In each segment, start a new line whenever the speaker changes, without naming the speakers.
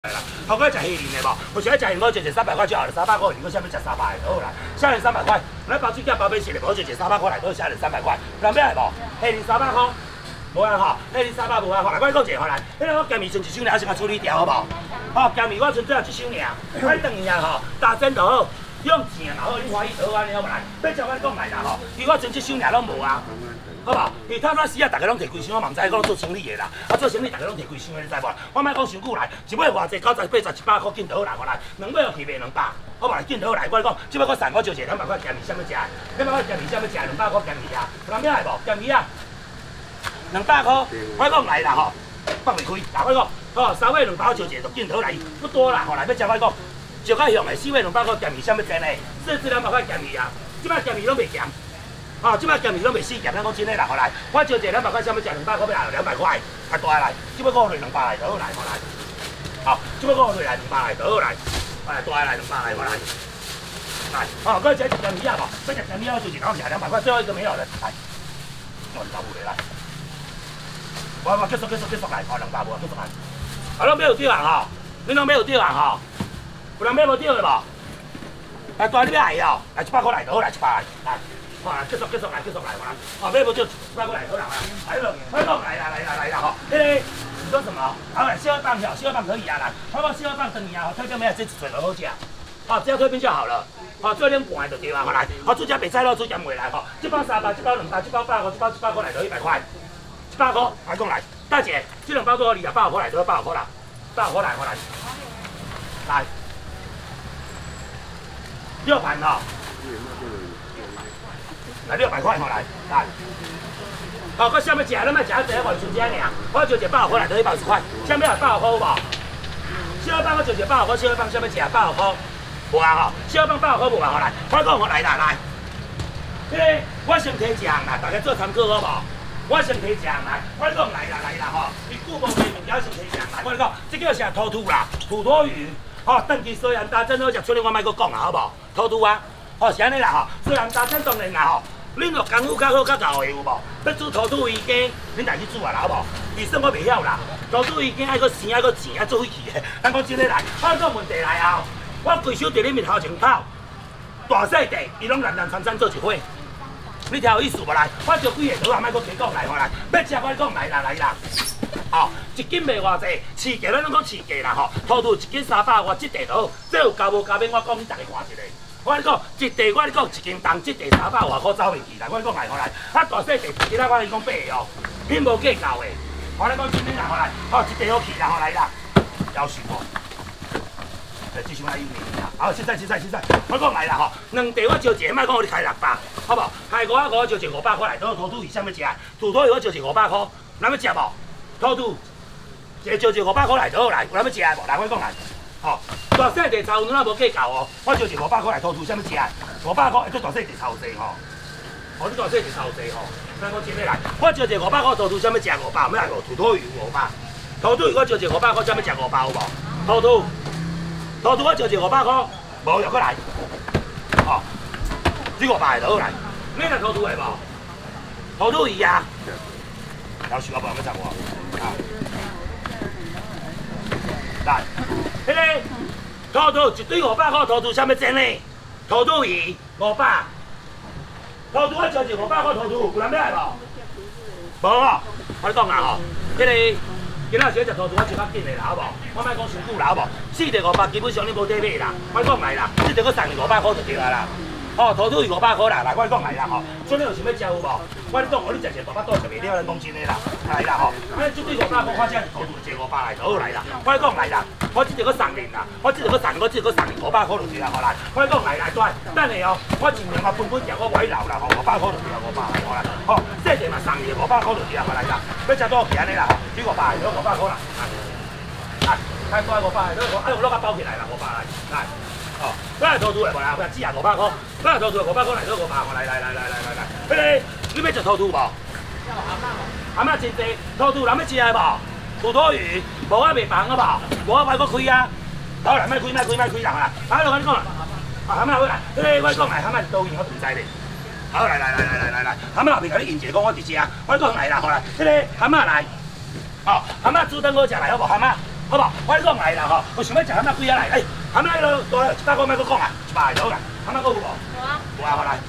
来啦，头个食虾仁的无？有时爱食虾仁，我就100块就好了，300块，如果下面食300的好啦，虾仁300块，咱包水饺包美食的，无就300块来都虾仁300块，人买来无？虾仁300块，无啊吼，虾仁300无啊吼，来我讲一个吼来，迄个我咸米剩一箱尔，还是甲处理掉好无？吼，咸米我剩最后1箱尔，快等伊啊吼，打针就好，用钱也好，你欢喜倒安尼好无来？要照我讲来啦吼，伊我剩1箱尔拢无啊。 好无？因为头早时啊，大家拢摕规箱，我嘛毋知讲做生意的啦。啊，做生意大家拢摕规箱的，你知无？我莫讲伤久来，一尾偌济，90、80、100块紧倒来，我来，2尾要去卖200，好无来紧倒来。我讲，即摆我送我招一个200块咸鱼，啥物食？200块咸鱼啥物食？200块咸鱼啊，人买来无？咸鱼啊，200块。我讲来啦吼，放袂开。嗱我讲，吼3尾200块招一个，就紧倒来，不多啦，吼来要食我讲，就较凶的4尾200块咸鱼啥物钱呢？4至200块咸鱼啊，即摆咸鱼拢袂咸。 哦，即摆咸鱼拢袂死咸，咱讲真诶啦，好来，我招一个200块，啥物食200块，要来200块，啊大来，即摆我落200来，就好来，好来，好，即摆我落来200来，就好来，来大来200来，我来，来，哦，搁食一咸鱼啊无？要食咸鱼啊，就一口食200块，最后一个没有了，来，我200五来，我结束来，哦200五结束来，啊，拢买有钓啊吼，恁拢买有钓啊吼，有人买无钓的无？来大你要来哦，来100块来，就好来100来，来。 好啦，结束来，我来。哦，买无就100块来，好啦，来了，快动来啦，吼！迄个你说什么？好来，蟹棒条，蟹棒可以啊，来，我把蟹棒等你啊，推荐没有？这水都好食，好，只要推荐就好了。好，做点盘就对啊，好来，好，煮只白菜咯，煮点袂来吼，这包300，这包200，这包100块，这包100块来就100块，100块，快讲来，大姐，这2包多少你啊？80块来就要80块啦，80块来，我来，来，6盘吼。 来600块吼来，来，好，佮啥物食？咱莫食一个外村只尔，我招一100块来，就150块。啥物来100块无？小棒我招一100块，小棒啥物食？100块，无啊吼，小棒100块无啊吼来，我讲吼来啦来，迄个我先提一项啦，大家做参考好无？我先提一项来，我讲来啦吼，伊久无卖物件先提一项来，我讲，这叫啥土兔啦，土托鱼，吼，登记虽然大真好食，所以我莫搁讲啦，好无？土兔啊，吼是安尼啦吼，虽然大真当然啦吼。 恁若功夫较好较厚的有无？要煮土兔鱼羹，恁家去煮啊啦，好无？鱼生我袂晓啦，土兔鱼羹爱搁生爱搁钱爱做伙去的。咱讲真诶来，我讲问题来后，我规手伫恁面头前跑，大细地伊拢烂烂惨惨做一伙。你听有意思无来？我招几个倒啊，莫搁提讲来吼来，要食我讲来啦。哦，一斤卖偌济？市价咱拢讲市价啦吼，土兔1斤300外，这地都好，这有加无加免我讲，你大家看一下。 我你讲，一地我你讲1斤重，这地300外块走袂去啦。我讲来好来，啊大细地其他我讲8个哦，恁无计较的。我你讲真哩啦，好来，好一地好去啦，好来啦，夭寿哦。继续来1年啦，好，现在，我讲来啦吼，2地我招一个，莫讲我你开600，好无？开5我招一个500块来，都土兔鱼啥物食？土兔鱼我招一个500块，咱要食无？土兔，一个招一个500块来就好来，有咱要食的无？来，我讲来。 吼，大细地炒卵啊无计较哦，我招一500块来土兔，啥物食？500块会做大细地炒济吼，哦，你大细地炒济吼，咱讲真诶来，我招一500块土兔，啥物食500？咩来无？土兔鱼500，土兔鱼我招一500块，啥物食500有无？土兔我招一500块，无又搁来，吼，这500就好来，你来土兔的无？土兔鱼啊，夭寿我无要食我，啊。 来，迄个土兔一堆500块，土兔啥物钱呢？土兔鱼500，土兔我招一500块土兔，有人买来无？无哦，我你讲啊吼，迄个今仔时食土兔我就较紧的啦，好无？我莫讲伤久啦，好无？4地500基本上你无得买啦，我讲来啦，你着搁送你500块就对啊啦。哦，土兔鱼500块啦，来我讲来啦吼，所以你有想要食有无？我你讲你食一个大巴肚食袂了，咱讲真的啦，来啦吼，啊，这对500块，我这土兔一个500来就好来啦，我讲来啦。 我即个搁送恁啦，我即个搁送500块就对啦，好来。我讲来对，等下哦，我尽量啊分食，我袂留啦，吼500块就对啦，500来，好来。吼，细地嘛送你500块就对啦，好来啦。要食多少去安尼啦，吼，这500来，这500块啦，来，开多500来，哎，我落甲包起来啦，500来，来，哦，来土兔的无啦，不要只啊500块，来土兔的500块来，这500块来，迄个，你要食土兔无？阿嬷真济，土兔人要食的无？ 土兔鱼，无我袂放好无？无我搁开啊！好来，莫开啦，好，我跟你讲啦，啊，蛤蟆好来，迄个我讲来，蛤蟆是倒去我唔知咧。好来，蛤蟆后面甲你印一个，讲我伫遮，我讲来啦，好来，迄个蛤蟆来，哦，蛤蟆煮汤好食来好无？蛤蟆， 好不好？我讲来啦吼，我想要食蛤蟆几啊来？哎，蛤蟆迄落大100块，莫搁讲啊，100个好啦。蛤蟆搁有无？有啊。有啊，好来。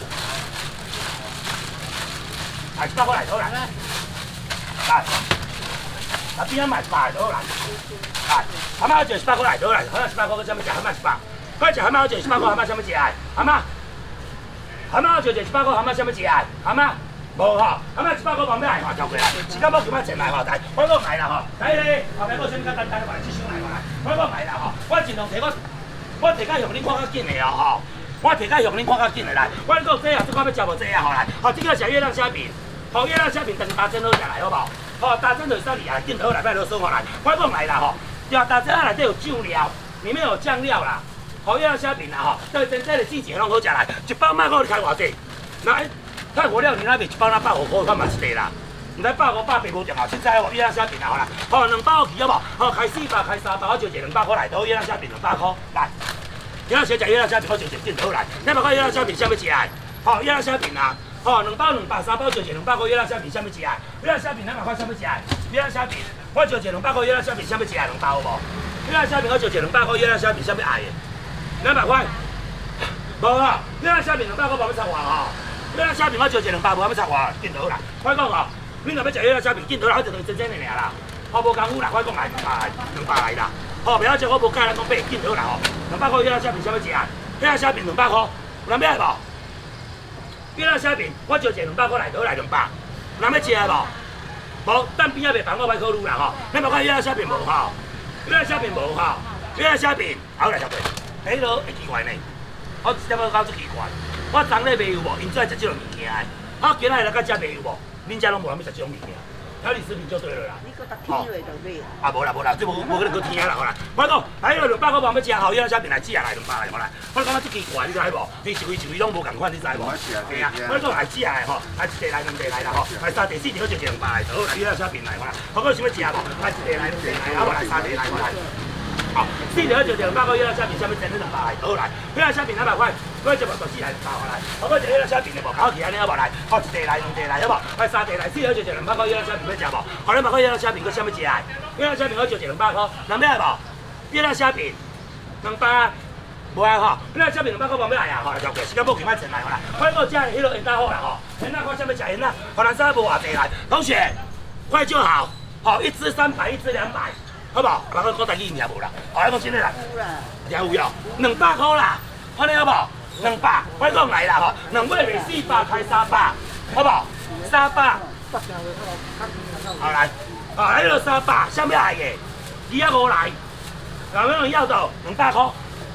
来100块来好啦。来，那边仔卖100个好啦。来，蛤蟆就100块来好啦，蛤蟆100块，搁啥物食？蛤蟆100。快食蛤蟆就100块，蛤蟆啥物食啊？蛤蟆。蛤蟆就100块，蛤蟆啥物食啊？蛤蟆。 无吼，蛤蟆100块旁边来吼，交过来，时间要几摆钱来吼，来，我讲来啦吼，来咧，后壁搁啥物较简单，来，即箱来来，我讲来啦吼，我尽量摕我摕甲向恁看较紧的哦吼，我摕甲向恁看较紧的来，我讲这啊，即款要食无这啊吼来，吼，即个食月亮虾饼，吼月亮虾饼，但是大针好食来好无？吼，大针就3里啊，镜头来摆落收好来，我讲来啦吼，对啊，大针啊内底有酱料，里面有酱料啦，吼月亮虾饼啦吼，对真正的季节拢好食来，1包卖我开偌济，来。 泰国料理那边1包那150块，看嘛是地啦。唔知150、180无重要，凊彩哦，月亮虾饼啊好啦，吼2包去好无？吼开400，开300，我就200块来，都月亮虾饼200块来。今仔先食月亮虾饼，我就镜头来。200块月亮虾饼，啥物食啊？吼月亮虾饼啊，吼2包200、3包就200块月亮虾饼，啥物食啊？月亮虾饼200块，啥物食啊？月亮虾饼，我就200块月亮虾饼，啥物食啊？2包有无？月亮虾饼我就200块月亮虾饼，啥物爱的？200块，无啊？月亮虾饼200块，无要插话吼。 月亮虾饼我就200，无要插话，镜头啦。我讲哦，恁若要食月亮虾饼，镜头啦，我就当真正的尔啦。我无功夫啦，我讲来200来啦。吼，不要叫我无教咱讲买镜头啦吼。200块月亮虾饼啥物食啊？月亮虾饼200块，有人要来无？月亮虾饼我就200块来，倒来200，有人要食的无？无，等边仔袂烦我歹考虑啦吼。200块月亮虾饼无吼，月亮虾饼无吼，月亮虾饼后来才对。迄落会奇怪呢，我一点仔搞出奇怪。 我昨日卖有无？因最爱食这种物件的。我今仔来甲食卖有无？恁遮拢无人要食这种物件。调理食品就对了啦。你搁搭天落就买。啊，无啦无啦，这无可能搁天啦，好啦。我讲，来个200块包要食好，月亮虾饼来煮啊来200来，好来。我讲这奇怪，你知无？你一位拢无共款，你知无？对啊。我讲来煮啊吼，来1地来2地来啦吼，来3地4地我就200来，好来月亮虾饼来，好啦。我讲想要食无？来1地来2地来，啊无来3地来，好来。 好，4条就200块月亮虾饼，下面整200来，好来。月亮虾饼200块，我一包4来200块来。我讲月亮虾饼就无搞起安尼好无来？好1地来2地来好无？来3地来4条就200块月亮虾饼要食无？好200块月亮虾饼，佮啥物食啊？月亮虾饼我就200块，人要来无？月亮虾饼200，无啊吼。月亮虾饼200块旁边来啊，吼来交过，时间无几摆钱来好来。我讲食迄落烟大好啦吼，烟大看啥物食烟大，可能啥无偌济来。同学，快就好，好1支300，1支200。 好不好？人个讲台语听无啦？后来讲真诶啦，听有哟，200块啦，安尼好不好？200，我讲来啦吼，2尾卖400，开300，好不好？300，好来，好来了300，啥物来个？250来，有没有人要到200块？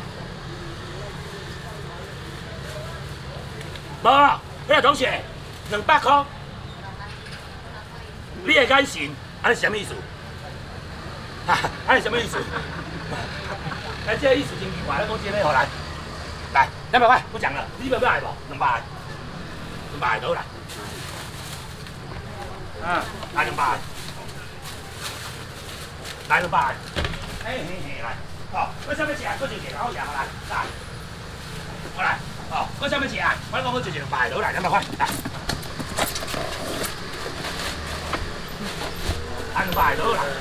无，迄个同学200块，你会敢信？安尼是啥物意思？ 啊，你什么意思？哎，这个意思真奇怪，咱讲真嘞，好来，来200块，不讲了，你要来无？200，200倒来，来200，来200，嘿嘿嘿来，好，我啥物食？我就200好食，好来，来，好来，好，我啥物食？我讲我就200倒来200块，来，来200倒来。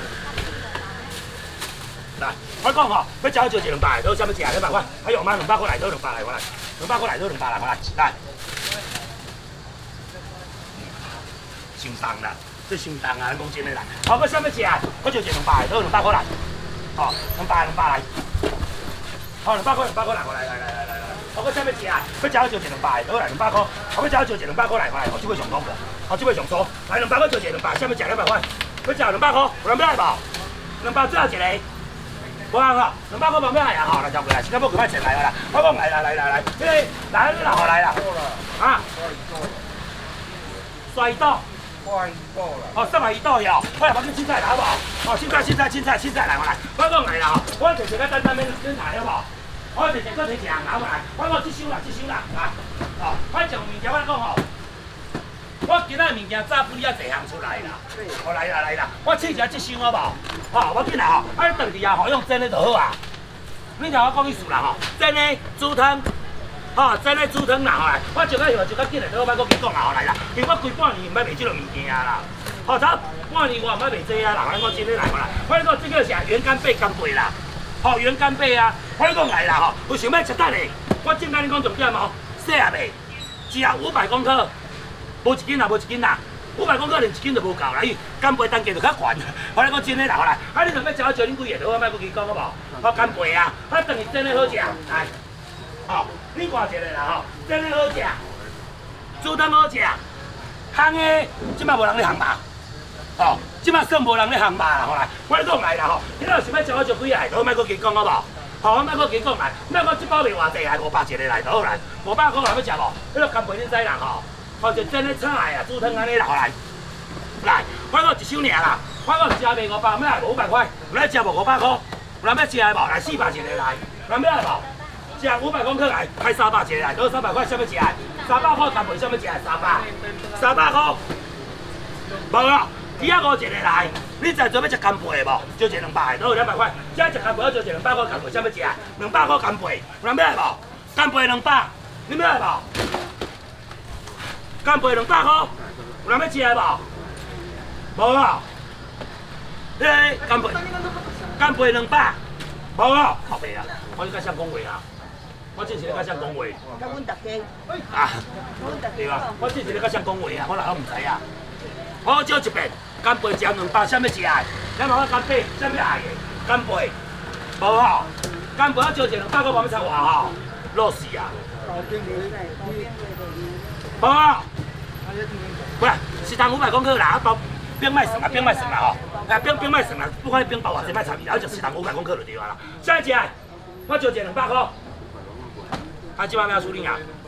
来，我讲吼，要食就200，都啥物食200块，还有吗？200块来都200来，我来，200块来都200来，我来，来，伤重啦，这伤重啊，讲真诶啦。好，我啥物食？我就200，都200块来，哦，200来，好，200块来，我来。好，我啥物食？要食就200，都来200块，好，要食就200块来，我来，我这尾上通过，我这尾上粗，来200块就200，啥物食200块？要食200块，有人要来无？200最后一个。 无人吼，200块旁边来啊吼，来交过来，现在要几摆钱来啦？我讲来，来，来你老好来啦，啊，甩刀，哦，300一刀哟，我来帮你凊彩来好不好？哦，凊彩来，我来，我讲来啦吼，我直接甲单免来好不好？我直接搁提一项拿过来，我讲这箱啦，来，哦，我上物件我讲吼。 我今仔物件早不哩啊，侪项出来啦。好来啦，我试一下这箱好无？好，我紧来吼，啊，炖伫啊吼，用蒸的就好啊。你听我讲意思啦吼，蒸的煮汤，吼，蒸的煮汤啦吼来，我就较紧来，倒我莫搁去讲啦吼来啦，因为我规半年毋捌卖即落物件啦。 好，差半年我唔卖袂济啊，人咱讲真诶来过来，我讲这个是原干贝干贝啦，吼原干贝啊，我讲来啦吼，有想要食蛋诶，我正甲你讲重点哦，细啊袂，只500公克，无一斤啊，无一斤啦。500公克连一斤都无够啦，伊干贝单价就较悬。我来讲真诶啦，来，啊你若要食我招恁几个，我莫去讲好无？我干贝啊，啊等于真诶好食，来，吼，你看一个啦吼，真诶好食，煮汤好食，烘诶，即摆无人咧烘吧？哦，即摆算无人咧烘吧啦，吼来，我来讲来啦吼，你若想要食我招几个来，都莫去讲好无？好，我莫去讲来，莫讲即包卖偌济来，500一个来倒来，500块要食无？迄个干贝恁知啦吼？哦，就真诶炒的啊，煮汤安尼啦，来，来，我讲一箱尔啦，我讲食卖500，要来无500块，有来食无500块，有人要食的无？来400一个来，有人要来无？食500公克来，开300一个来，倒300块，啥要食的？300块干贝啥要食的？300块，无啊，250一个来，你在做要食干贝的无？就一200的，倒200块，这食干贝要就一200块干贝，啥要食？200块干贝，有人要来无？干贝200，你要来无？干贝200块，有人要食的无？无啊！你干贝200，无啊！靠背啊！我是甲谁讲话啊？我真是咧甲谁讲话？
甲阮大家，
啊，对啊，我真是咧甲谁讲话啊？我哪晓唔知啊？好少一遍，干贝只200，啥要食的？咱问我干贝，啥要爱的？干贝，无吼？干贝我少一200块，我要猜偌吼？落死啊！无啊！不是，是当500公克啦，包冰卖算啦，冰卖算啦吼，冰卖算啦，不管你冰包偌济卖差别，然后就是当500公克就对啦。下一只，我就一200块，啊，即摆要处理啊？